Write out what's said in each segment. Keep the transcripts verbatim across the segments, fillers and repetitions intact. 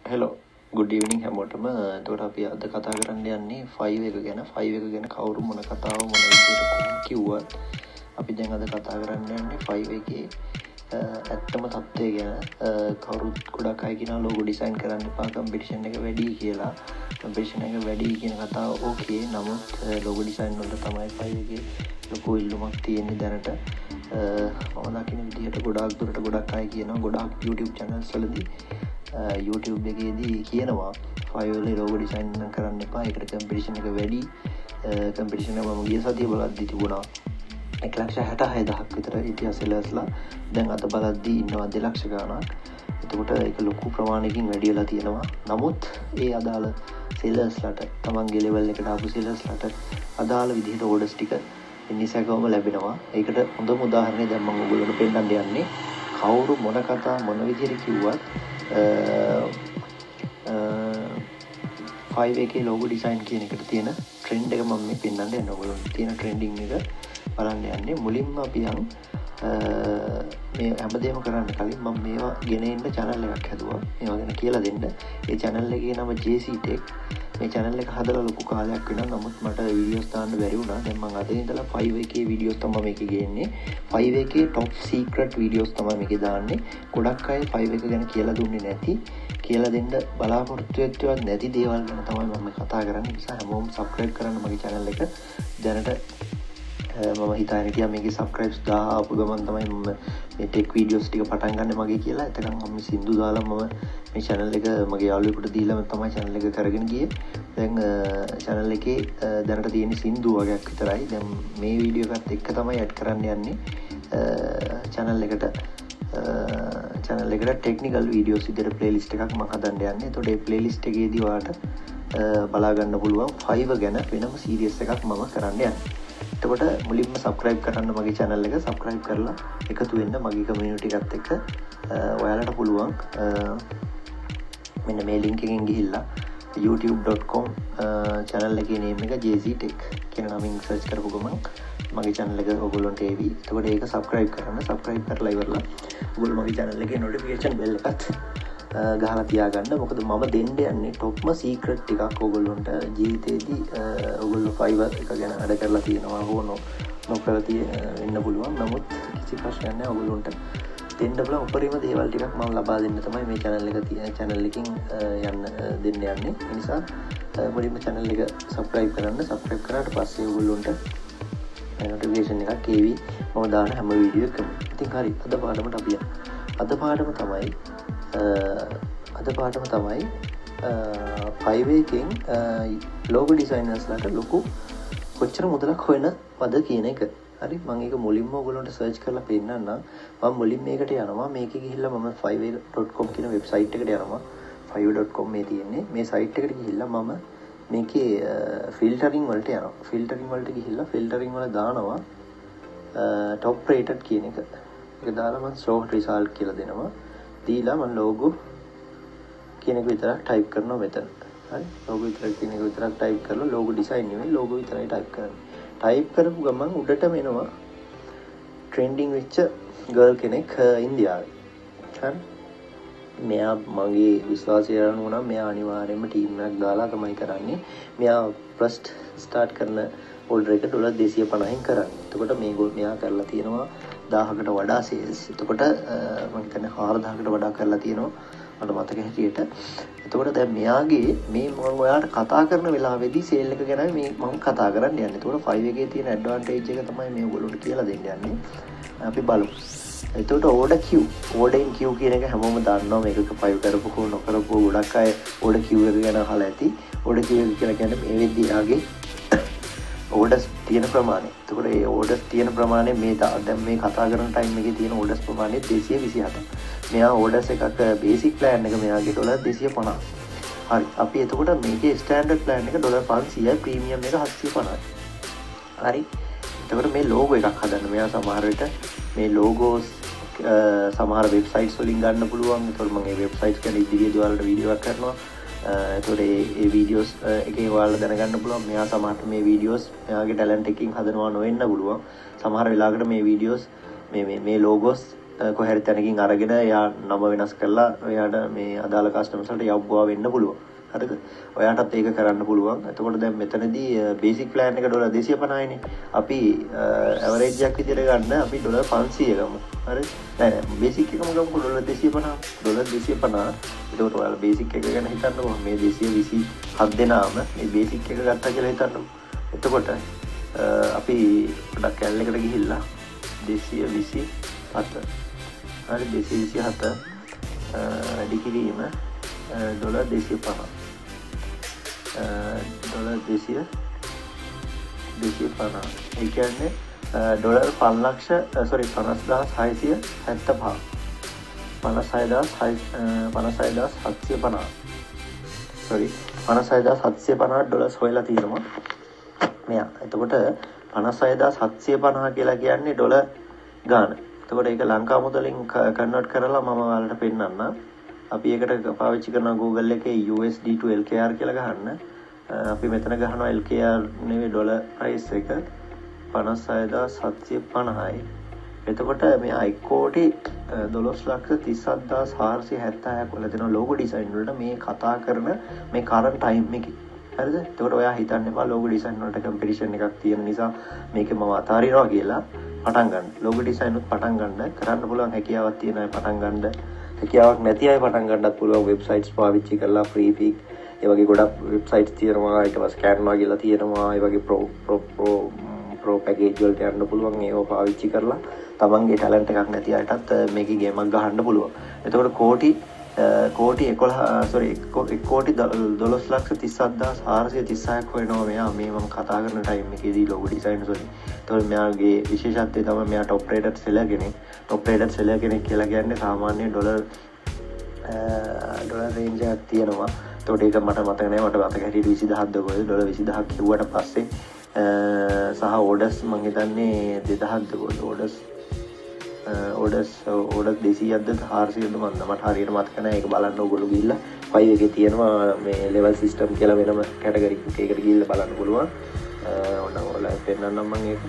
Hello good ඉවිනිං හැමෝටම. එතකොට අපි අද කතා කරන්න යන්නේ ෆයිව් එක ගැන. ෆයිව් එක ගැන කවුරු මොන කතාව මොන විදිහට කොහොම කිව්වත් අපි දැන් අද කතා කරන්න යන්නේ ෆයිව් එකේ ඇත්තම තත්ත්වය ගැන. කවුරුත් ගොඩක් අය කියනවා ලෝගෝ ඩිසයින් කරන්න එපා, කම්පිටිෂන් එක වැඩි කියලා. කම්පිටිෂන් එක වැඩි කියන කතාව ඕකේ. නමුත් ලෝගෝ ඩිසයින් වලට තමයි ෆයිව් එකේ ලොකු ඉල්ලුමක් තියෙන්නේ දැනට. මම දකින විදිහට ගොඩාක් දුරට ගොඩක් අය කියනවා, ගොඩාක් YouTube channels වලදී YouTube එකේදී කියනවා ෆයිව් වල ලෝගෝ ඩිසයින් කරන්න එපා, ඒකට කම්පිටිෂන් එක වැඩි. කම්පිටිෂන් එක මම ගිය සතියේ බලද්දි තිබුණා එක ලක්ෂ හැටහය දහසක් විතර හිටියා සෙලර්ස්ලා. දැන් අද බලද්දි ඉන්නවා දෙලක්ෂ ගාණක්. එතකොට ඒක ලොකු ප්‍රමාණයකින් වැඩි වෙලා තියෙනවා. නමුත් ඒ අදාළ සෙලර්ස්ලාට, තමන්ගේ ලෙවල් එකට ආපු සෙලර්ස්ලාට අදාළ විදිහට ඕඩර්ස් ටික ඉනිසකවම ලැබෙනවා. ඒකට හොඳම උදාහරණය දැන් මම ඔයගොල්ලන්ට පෙන්නන්න යන්නේ. කවුරු මොන කතා මොන විදිහට කිව්වත් ෆයිව් එකේ ලෝගෝ ඩිසයින් කියන එකට තියෙන ට්‍රෙන්ඩ් එක මම මේ පෙන්නන්න යනවා. ඔයගොල්ලන්ට තියෙන ට්‍රෙන්ඩින් එක බලන්න යන්නේ. මුලින්ම අපි යන් මේ හැමදේම කරන්න කලින් මම මේවා ගෙන එන්න channel එකක් හැදුවා. මේවා ගැන කියලා දෙන්න. ඒ channel එකේ නම ජේ සී ටෙක්. මේ channel එක හදලා ලොකු කාලයක් වෙනවා. නමුත් මට වීඩියෝස් දාන්න බැරි වුණා. දැන් මම අද ඉඳලා ෆයිව් එකේ වීඩියෝස් තමයි මේකේ ගේන්නේ. ෆයිව් එකේ top secret වීඩියෝස් තමයි මේකේ දාන්නේ. ගොඩක් අය ෆයිව් එක ගැන කියලා දුන්නේ නැති, කියලා දෙන්න බලාපොරොත්තු වෙච්චවත් නැති දේවල් ගැන තමයි මම කතා කරන්නේ. නිසා හැමෝම subscribe කරන්න මගේ channel එක. දැනට මම හිතාගෙන හිටියා මේකේ subscribes දහ ආපු ගමන් තමයි මම මේ ටෙක් වීඩියෝස් ටික පටන් ගන්න මගේ කියලා. එතකන් මම සින්දු දාලා මම මේ channel එක මගේ යාළුවෙකුට දීලා තමයි channel එක කරගෙන ගියේ. දැන් channel එකේ දැනට තියෙන සින්දු වගේක් විතරයි. දැන් මේ වීඩියෝ එකත් එක්ක තමයි ඇඩ් කරන්න යන්නේ channel එකට. channel එකට ටෙක්නිකල් වීඩියෝස් විදිහට playlist එකක් මම හදන්න යන්නේ. එතකොට මේ playlist එකේදී ඔයාලට බලා ගන්න පුළුවන් ෆයිව් ගැන වෙනම සීරීස් එකක් මම කරන්න යන්නේ. එතකොට මුලින්ම subscribe කරන්න මගේ channel එක. subscribe කරලා එකතු වෙන්න මගේ community එකත් එක්ක. ඔයාලට පුළුවන් මෙන්න මේ link එකෙන් ගිහිල්ලා youtube dot com channel එකේ name එක ජේ සී ටෙක් කියන නමින් search කරපු ගමන් මගේ channel එක ඔයගොල්ලන්ට එවි. එතකොට ඒක subscribe කරන්න. subscribe කරලා ඉවරලා ඔයගොල්ලෝ මගේ channel එකේ notification bell එකත් ගහලා තියාගන්න. මොකද මම දෙන්න යන්නේ টොප්ම සීක්‍රට් ටිකක් ඔයගොල්ලන්ට. ජීවිතේදී ඔයගොල්ලෝ ෆයිව් එක ගැන වැඩ කරලා තියෙනවා හෝ නොකරලා තියෙන්න පුළුවන්. නමුත් කිසි ප්‍රශ්නයක් නැහැ. ඔයගොල්ලන්ට දෙන්න පුළුවන් උපරිම දේවල් ටිකක් මම ලබා දෙන්න තමයි මේ channel එක තියෙන channel එකකින් යන්න දෙන්න යන්නේ. ඒ නිසා මුලින්ම channel එක subscribe කරන්න. subscribe කරාට පස්සේ ඔයගොල්ලන්ට notification එකක් එවි මම දාන හැම වීඩියෝ එකම. ඉතින් හරි, අද පාඩමට අපි යමු. අද පාඩම තමයි අද පාඩම තමයි ෆයිව් එකෙන් ලෝගෝ ඩිසයිනර්ස්ලාට ලොකු කොච්චර මුදලක් හොයනවද කියන එක. හරි, මම ඒක මුලින්ම ඔයගොල්ලන්ට සර්ච් කරලා පෙන්නන්නම්. මම මුලින් මේකට යනවා. මේකේ ගිහිල්ලා මම ෆයිව් dot com කියන වෙබ්සයිට් එකට යනවා. ෆයිව් dot com මේ තියෙන්නේ. මේ සයිට් එකට ගිහිල්ලා මම මේකේ ෆිල්ටරින් වලට යනවා. ෆිල්ටරින් වලට ගිහිල්ලා ෆිල්ටරින් වල දානවා top rated කියන එක. ඒක දාලා මම show result කියලා දෙනවා. දීලා මම logo කියන එක විතරක් type කරනවා මෙතන. හරි, logo විතරක් කියන එක විතරක් type කරලා logo design නෙවෙයි logo විතරයි type කරන්නේ. type කරපු ගමන් උඩටම එනවා trending වෙච්ච girl කෙනෙක් ඉන්දියාවේ. හරි, මෙයා මගේ විශ්වාසය අනුව නම් මෙයා අනිවාර්යයෙන්ම ටීම් එකක් දාලා තමයි කරන්නේ. මෙයා first start කරන order එක ඩොලර් දෙසිය පනහකින් කරන්නේ. එතකොට මේ මෙයා කරලා තියෙනවා දහයකට වඩා sales. එතකොට මම හිතන්නේ හාරදහයකට වඩා කරලා තියෙනවා මට මතක හැටියට. එතකොට දැන් මෙයාගේ මේ මම ඔයාලට කතා කරන වෙලාවේදී sale එක ගැන මේ මම කතා කරන්න යන්නේ. එතකොට ෆයිව් එකේ තියෙන advantage එක තමයි මේ ඔයගොල්ලෝට කියලා දෙන්න යන්නේ. අපි බලමු. එතකොට order queue order in queue කියන එක හැමෝම දන්නවා. මේක ෆයිව් කරපු කෝ නොකරපු ගොඩක් අය order queue එක ගැන අහලා ඇති. order queue එක කියලා කියන්නේ මේ වෙද්දී ආගේ orders තියෙන ප්‍රමාණය. එතකොට ඒ orders තියෙන ප්‍රමාණය මේ දැන් මේ කතා කරන time එකේ තියෙන orders ප්‍රමාණය දෙසිය විසිහතයි. මෙයා orders එකක් basic plan එක මෙයාගේ ඩොලර් දෙසිය පනහයි. හරි, අපි එතකොට මේකේ standard plan එක ඩොලර් පන්සීයයි, premium එක හත්සිය පනහයි. හරි, එතකොට මේ logo එකක් හදන්න මෙයා සමහර විට මේ logos සමහර websites වලින් ගන්න පුළුවන්. එතකොට මම මේ websites ගැන ඉදිරියේදී ඔයාලට වීඩියෝ එකක් කරනවා. එතකොට මේ වීඩියෝස් එකේ ඔයාලා දැනගන්න පුළුවන් මෙයා සමහරට මේ වීඩියෝස් මෙයාගේ ටැලන්ට් එකකින් හදනවා නොවෙන්න පුළුවන්. සමහර වෙලාවකට මේ වීඩියෝස් මේ මේ මේ logos කොහේ හරි තැනකින් අරගෙන එයා නම වෙනස් කරලා එයාට මේ අදාළ කස්ටමර්ස් වලට යවුවා වෙන්න පුළුවන්. හරිද? ඔයාටත් ඒක කරන්න පුළුවන්. එතකොට දැන් මෙතනදී බේසික් ප්ලෑන් එක ඩොලර් දෙසිය පනහයිනේ. අපි ඇවරේජ් එකක් විදිහට ගන්න අපි ඩොලර් පන්සීය ගමු. හරිද? නෑ නෑ බේසික් එකම ගමු ඩොලර් දෙසිය පනහ. ඩොලර් දෙසිය පනහ. එතකොට ඔයාලා බේසික් එක ගැන හිතන්නකො මේ දෙසිය විසිහත් දෙනාම මේ බේසික් එක ගත්තා කියලා හිතන්නකො. එතකොට අපි පොඩක් කැලේ එකට ගිහිල්ලා දෙසිය විසිහත හරි දෙසිය විසිහත වැඩි කිරීම ඩොලර් දෙසිය පනහ ඩොලර් දෙසිය දෙසිය පනහ ඒ කියන්නේ ඩොලර් පන්ලක්ෂ සොරි පනස් දහස් හයසිය හැත්තපහ පනස් හය දහස් පනස් හය දහස් හත්සිය පනහ සොරි පනස් හය දහස් හත්සිය පනහ ඩොලර්ස් හොයලා තියෙනවා මෙයා. එතකොට පනස් හය දහස් හත්සිය පනහ කියලා කියන්නේ ඩොලර් ගාන. එතකොට ඒක ලංකා මුදලින් කන්වර්ට් කරලා මම ඔයාලට පෙන්නන්නම්. අපි ඒකට පාවිච්චි කරන Google එකේ U S D to L K R කියලා ගහන්න. අපි මෙතන ගහනවා L K R නෙවෙයි ඩොලර් ප්‍රයිස් එක පනස් හය දහස් හත්සිය පනහයි. එතකොට මෙයා එක කෝටි දොළොස් ලක්ෂ තිස් හත් දහස් හාරසිය හැත්තෑවක් වල දෙන ලෝගෝ ඩිසයින් වලට මේ කතා කරන මේ කරන්ට් ටයිම් එකේ. හරිද? එතකොට ඔයා හිතන්න එපා ලෝගෝ ඩිසයින් වලට කම්පිටිෂන් එකක් තියෙන නිසා මේක මම අතාරිනවා කියලා පටන් ගන්න. ලෝගෝ ඩිසයින් උත් පටන් ගන්න කරන්න පුළුවන් හැකියාවක් තියෙන අය පටන් ගන්න. හැකියාවක් නැති අය පටන් ගන්නත් පුළුවන් වෙබ්සයිට්ස් පාවිච්චි කරලා ෆ්‍රී පික් ඒ වගේ ගොඩක් වෙබ්සයිට්ස් තියෙනවා. ඊට පස්සේ Canva කියලා තියෙනවා. ඒ වගේ pro pro pro pro package වලට යන්න පුළුවන්. ඒව පාවිච්චි කරලා තමන්ගේ ටැලන්ට් එකක් නැති අයටත් මේකේ ගේමක් ගහන්න පුළුවන්. එතකොට කෝටි කෝටි එකොළහ සොරි එක කෝටි දොළොස් ලක්ෂ තිස් හත් දහස් හාරසිය තිස් හයක් වෙනවා මෙයා මේ මම කතා කරන ටයිම් එකේදී ලෝගෝ ඩිසයින් වලින්. එතකොට මෙයාගේ විශේෂත්වය තමයි මෙයා টপ රේටඩ් සෙලර් කෙනෙක්. টপ රේටඩ් සෙලර් කෙනෙක් කියලා කියන්නේ සාමාන්‍ය ඩොලර් ඩොලර් රේන්ජ් එකක් තියෙනවා. එතකොට ඒක මට මතක නෑ මට මතක හැටියට විසිදහක් දකෝද ඩොලර් විසිදහක් කිව්වට පස්සේ සහ ඕඩර්ස් මම හිතන්නේ දෙදහක් දකෝද ඕඩර්ස් ඕඩර්ස් ඕඩර්ස් දෙසීයක්ද හාරසියක්ද මම මට හරියට මතක නැහැ. ඒක බලන්න ඕගොල්ලෝ ගිහිල්ලා ෆයිව් එකේ තියෙනවා මේ ලෙවල් සිස්ටම් කියලා වෙනම කැටගරි එකකට ගිහිල්ලා බලන්න පුළුවන්. ඕන ඔයාලා පෙන්නන්නම් මම ඒක.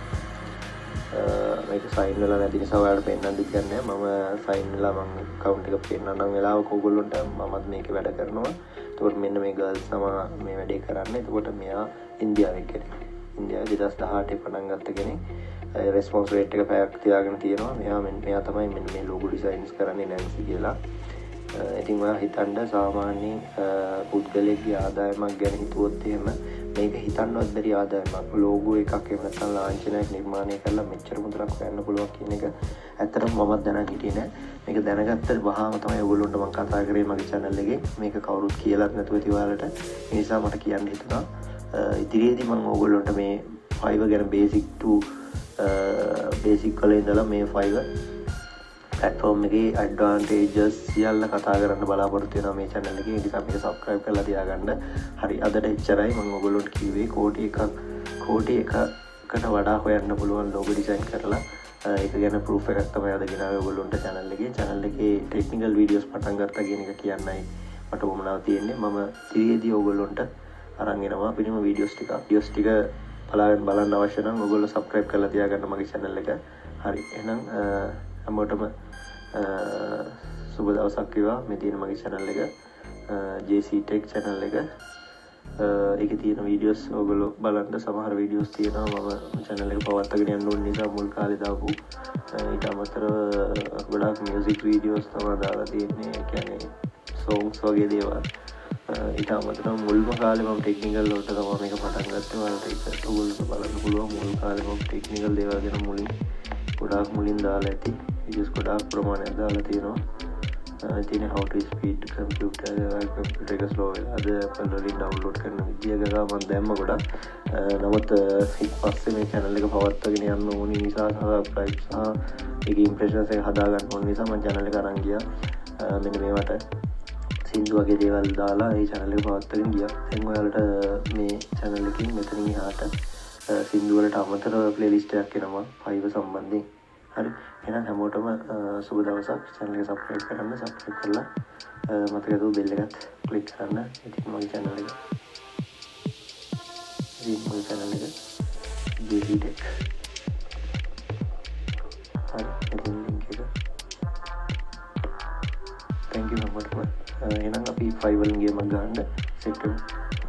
මේක සයින් වෙලා නැති නිසා ඔයාලට පෙන්නන්න දෙයක් නැහැ. මම සයින් වෙලා මම account එක පෙන්නන්නම් වෙලාවක ඕගොල්ලන්ට මමත් මේක වැඩ කරනවා. ඒකෝට මෙන්න මේ ගර්ල්ස් තමයි මේ වැඩේ කරන්නේ. ඒකෝට මෙයා ඉන්දියාවේ කෙනෙක්. ඉන්දියාවේ දෙදහස් දහඅටේ පටන් ගත්ත කෙනෙක්. රෙස්පොන්ස් රේට් එක පැයක් තියාගෙන තියෙනවා. මෙයා මෙයා තමයි මෙන්න මේ ලෝගෝ ඩිසයින්ස් කරන්නේ නැන්සි කියලා. ඉතින් ඔයා හිතන්න සාමාන්‍ය පුද්ගලයෙක්ගේ ආදායමක් ගැන හිතුවොත් එහෙම මේක හිතන්නවත් බැරි ආදායමක්. ලෝගෝ එකක් එහෙම නැත්නම් ලාංඡනයක් නිර්මාණය කරලා මෙච්චර මුදලක් හොයන්න පුළුවන් කියන එක ඇත්තටම මමත් දැනන් හිටියේ නෑ. මේක දැනගත්ත වහාම තමයි ඔයගොල්ලන්ට මම කතා කරේ මගේ channel එකේ. මේක කවුරුත් කියලාත් නැතුව ඉති ඔයාලට. ඒ නිසා මට කියන්න හිතුණා. ඉදිරියේදී මම ඔයගොල්ලන්ට මේ Fiverr ගැන basic to බේසික් වල ඉඳලා මේ Fiverr platform එකේ advantages සියල්ල කතා කරන්න බලාපොරොත්තු වෙනවා මේ channel එකේ. ඒ නිසා මේක subscribe කරලා තියාගන්න. හරි අදට එච්චරයි මම ඔයගොල්ලන්ට කිව්වේ කෝටි එකක් කෝටි එකකට වඩා හොයන්න පුළුවන් logo design කරලා ඒක ගැන proof එකක් තමයි අද ගෙනාවේ ඔයගොල්ලන්ට channel එකේ. channel එකේ technical videos පටන් ගත්තා කියන එක කියන්නයි මට උවමනාව තියෙන්නේ. මම ඉතිරියේදී ඔයගොල්ලන්ට අරන් එනවා පිළිම videos ටික. videos ටික බලන්න බලන්න අවශ්‍ය නම් ඔයගොල්ලෝ subscribe කරලා තියාගන්න මගේ channel එක. හරි එහෙනම් හැමෝටම සුබ දවසක් වේවා. මේ තියෙන මගේ channel එක J C Tech channel එක. ඒකේ තියෙන videos ඔයගොල්ලෝ බලන්න. සමහර videos තියෙනවා මම channel එක පවත්වාගෙන යන්න ඕන නිසා මුල් කාලේ දාපු. ඊට අමතරව ගොඩාක් music videos තමයි දාලා තියෙන්නේ. ඒ කියන්නේ songs වගේ දේවල්. ඊට අමතරව මුල්ම කාලේ මම ටෙක්නිකල් වලට තමයි මේක පටන් ගත්තේ. ඔයාලට ඒක ඔයගොල්ලෝ බලන්න පුළුවන්. මුල් කාලේ මම ටෙක්නිකල් දේවල් ගැන මුලින් ගොඩාක් මුලින් දාලා ඇති. videos ගොඩාක් ප්‍රමාණයක් දාලා තියෙනවා. ඉතින් how to speed computer computer එක slow වෙලා අද Apple වලින් download කරන විදිය ගා මම දැම්ම ගොඩක්. නමුත් ඊට පස්සේ මේ channel එක පවත්වාගෙන යන්න ඕනි නිසා subscribe සහ ඒක impressions එක හදා ගන්න ඕන නිසා මම channel එක අරන් ගියා. මෙන්න මේවට සින්දු වගේ දේවල් දාලා ඒ channel එක පවත්වාගෙන ගියා. දැන් ඔයාලට මේ channel එකකින් මෙතනින් එහාට සින්දු වලට අමතරව playlist එකක් එනවා Fiverr සම්බන්ධයෙන්. හරි එහෙනම් හැමෝටම සුබ දවසක්. channel එක subscribe කරන්න. subscribe කරලා මතක දෝ bell එකත් click කරන්න. ඉතින් මගේ channel එක ඉතින් මගේ channel එක J C Tech. හරි ඉතින් link එක හැමෝටම. එහෙනම් අපි ෆයිව් වලින් ගේමක් ගහන්න සෙට් වෙමු.